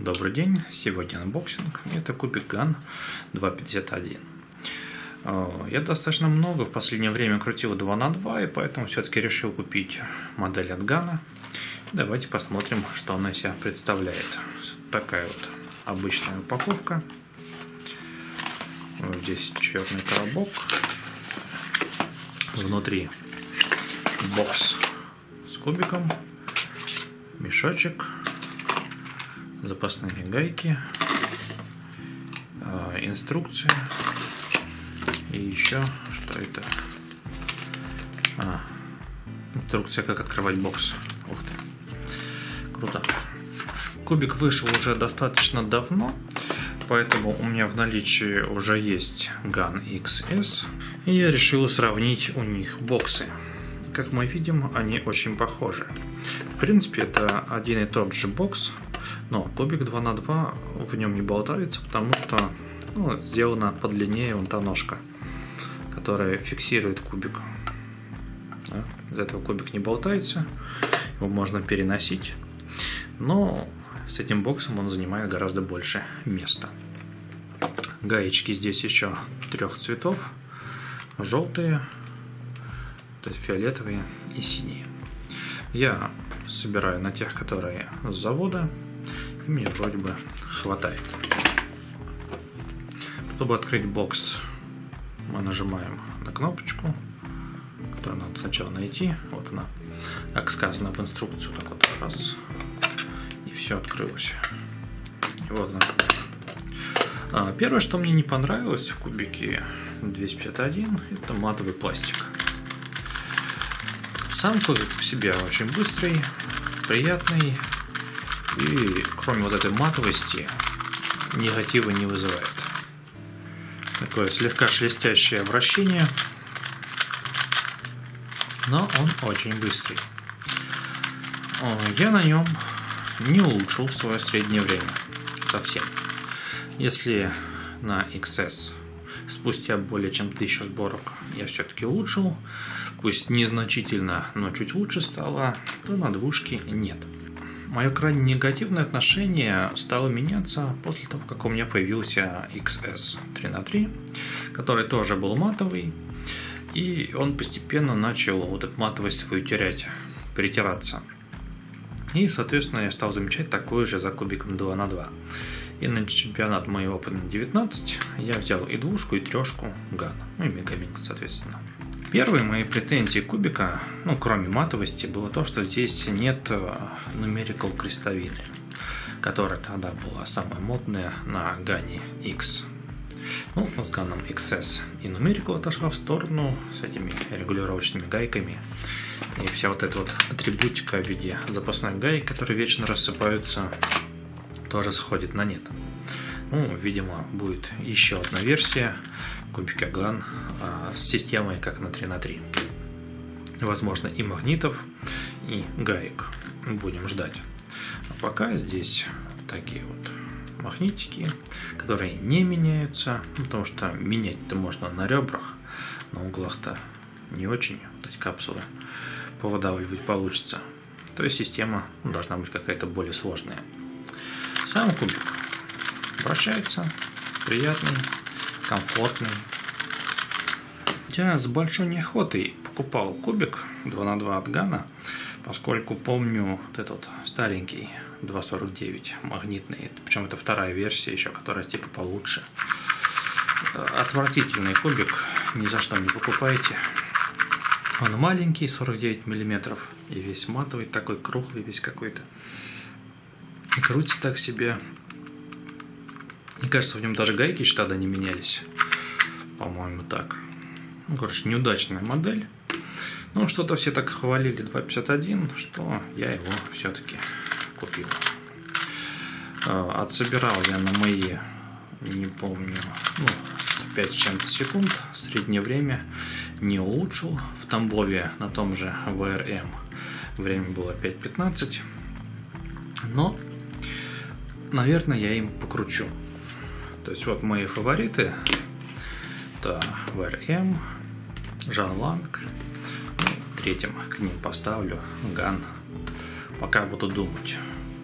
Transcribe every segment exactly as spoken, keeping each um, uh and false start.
Добрый день, сегодня анбоксинг, это кубик ган два пятьдесят один. Я достаточно много в последнее время крутил два на два, и поэтому все-таки решил купить модель от гана. Давайте посмотрим, что она из себя представляет. Такая вот обычная упаковка. Здесь черный коробок. Внутри бокс с кубиком, мешочек, запасные гайки, инструкция и еще что это? А, инструкция, как открывать бокс. Ух ты, круто. Кубик вышел уже достаточно давно, поэтому у меня в наличии уже есть ган икс эс, и я решил сравнить у них боксы. Как мы видим, они очень похожи. В принципе, это один и тот же бокс, но кубик два на два в нем не болтается, потому что ну, сделана подлиннее вон та ножка, которая фиксирует кубик. Да? Из этого кубик не болтается, его можно переносить, но с этим боксом он занимает гораздо больше места. Гаечки здесь еще трех цветов: желтые, то есть фиолетовые и синие. Я собираю на тех, которые с завода, и мне вроде бы хватает. Чтобы открыть бокс, мы нажимаем на кнопочку, которую надо сначала найти. Вот она, как сказано в инструкцию, так вот раз, и все открылось. И вот она. Первое, что мне не понравилось в кубике двести пятьдесят один, это матовый пластик. Сам кубик в себе очень быстрый, приятный, и кроме вот этой матовости негатива не вызывает. Такое слегка шелестящее вращение, но он очень быстрый. Я на нем не улучшил свое среднее время совсем. Если на икс эс спустя более чем тысячу сборок я все-таки улучшил, пусть незначительно, но чуть лучше стало, то на двушке нет. Мое крайне негативное отношение стало меняться после того, как у меня появился икс эс три на три, который тоже был матовый, и он постепенно начал вот эту матовость свою терять, перетираться. И, соответственно, я стал замечать такое же за кубиком два на два. И на чемпионат моего Open девятнадцать я взял и двушку, и трешку ган, ну и мегаминкс, соответственно. Первые мои претензии кубика, ну кроме матовости, было то, что здесь нет Numerical крестовины, которая тогда была самая модная на гане X. Ну, с ганом икс эс и Numerical отошла в сторону с этими регулировочными гайками. И вся вот эта вот атрибутика в виде запасных гаек, которые вечно рассыпаются, тоже сходит на нет. Ну, видимо, будет еще одна версия кубика ган а, с системой как на три на три. Возможно, и магнитов, и гаек. Будем ждать. А пока здесь такие вот магнитики, которые не меняются, потому что менять-то можно на ребрах, на углах-то не очень. Вот эти капсулы повыдавливать получится. То есть система должна быть какая-то более сложная. Сам кубик вращается, приятный, комфортный. Я с большой неохотой покупал кубик два на два от гана, поскольку помню вот этот старенький два сорок девять магнитный, причем это вторая версия еще, которая типа получше. Отвратительный кубик, ни за что не покупайте. Он маленький, сорок девять миллиметров, и весь матовый, такой круглый весь какой-то. Крутится так себе. Мне кажется, в нем даже гайки еще тогда не менялись. По-моему, так. Ну, короче, неудачная модель. Ну, что-то все так хвалили два пятьдесят один, что я его все-таки купил. Отсобирал я на мои, не помню, ну, пять с чем-то секунд. Среднее время не улучшил. В Тамбове на том же вэ эр эм время было пять пятнадцать. Но, наверное, я им покручу. То есть вот мои фавориты: это вэ эр эм, Жан Ланг. Третьим к ним поставлю ган. Пока буду думать.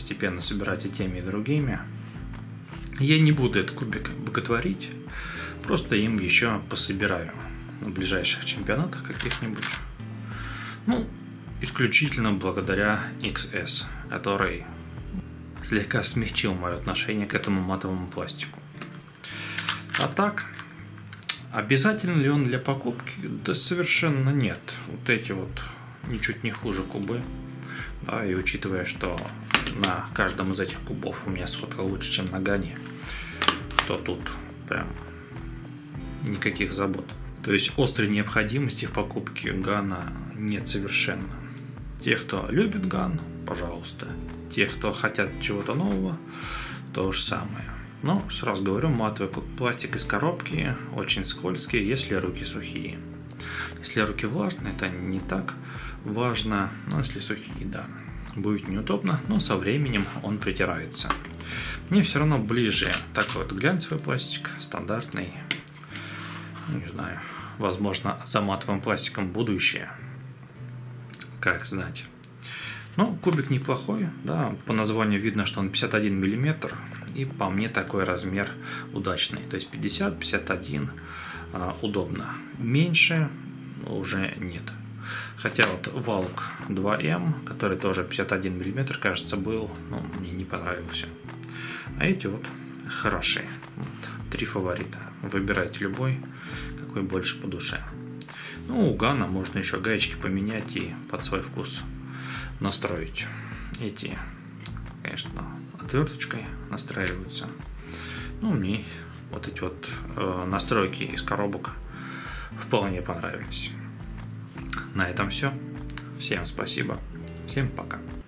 постепенно собирать и теми, и другими. Я не буду этот кубик боготворить, просто им еще пособираю на ближайших чемпионатах каких-нибудь. Ну, исключительно благодаря икс эс, который слегка смягчил мое отношение к этому матовому пластику. А так, обязательно ли он для покупки? Да совершенно нет. Вот эти вот ничуть не хуже кубы. Да, и учитывая, что на каждом из этих кубов у меня сходка лучше, чем на Гане, то тут прям никаких забот. То есть острой необходимости в покупке Гана нет совершенно. Те, кто любит Ган, пожалуйста. Те, кто хотят чего-то нового, то же самое. Но сразу говорю, матовый пластик из коробки очень скользкий, если руки сухие. Если руки влажные, это не так важно, но если сухие, да, будет неудобно, но со временем он притирается. Мне все равно ближе такой вот глянцевый пластик, стандартный, не знаю, возможно, за матовым пластиком будущее, как знать. Ну, кубик неплохой, да, по названию видно, что он пятьдесят один миллиметр, и по мне такой размер удачный, то есть пятьдесят пятьдесят один а, удобно. Меньше уже нет. Хотя вот Valk два эм, который тоже пятьдесят один миллиметр, кажется, был, но мне не понравился. А эти вот хорошие. Вот, три фаворита. Выбирайте любой, какой больше по душе. Ну, у Гана можно еще гаечки поменять и под свой вкус настроить. Эти, конечно, отверточкой настраиваются. Ну, мне вот эти вот э, настройки из коробок вполне понравились. На этом все. Всем спасибо. Всем пока.